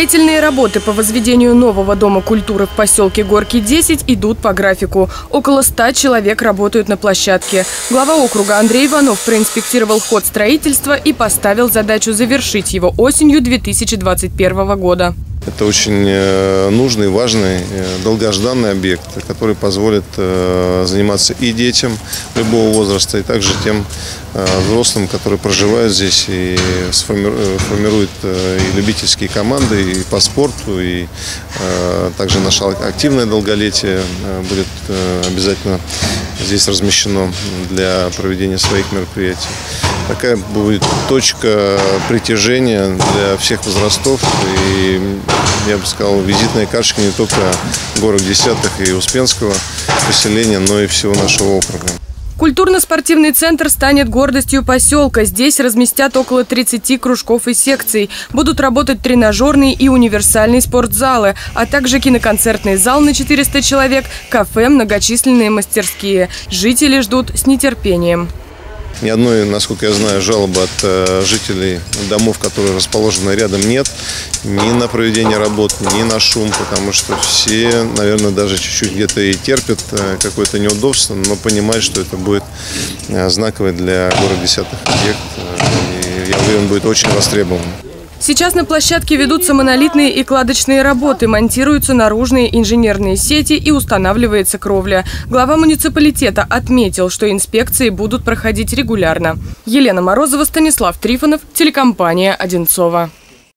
Строительные работы по возведению нового дома культуры в поселке Горки 10 идут по графику. Около 100 человек работают на площадке. Глава округа Андрей Иванов проинспектировал ход строительства и поставил задачу завершить его осенью 2021 года. Это очень нужный, важный, долгожданный объект, который позволит заниматься и детям любого возраста, и также тем взрослым, которые проживают здесь и формируют и любительские команды, и по спорту, и также наше активное долголетие будет обязательно здесь размещено для проведения своих мероприятий. Такая будет точка притяжения для всех возрастов и, я бы сказал, визитная карточка не только горок Десятых и Успенского поселения, но и всего нашего округа. Культурно-спортивный центр станет гордостью поселка. Здесь разместят около 30 кружков и секций. Будут работать тренажерные и универсальные спортзалы, а также киноконцертный зал на 400 человек, кафе, многочисленные мастерские. Жители ждут с нетерпением. Ни одной, насколько я знаю, жалобы от жителей домов, которые расположены рядом, нет. Ни на проведение работ, ни на шум, потому что все, наверное, даже чуть-чуть где-то и терпят какое-то неудобство, но понимают, что это будет знаковый для города Десятых объект. И я уверен, будет очень востребован. Сейчас на площадке ведутся монолитные и кладочные работы, монтируются наружные инженерные сети и устанавливается кровля. Глава муниципалитета отметил, что инспекции будут проходить регулярно. Елена Морозова, Станислав Трифонов, телекомпания «Одинцово».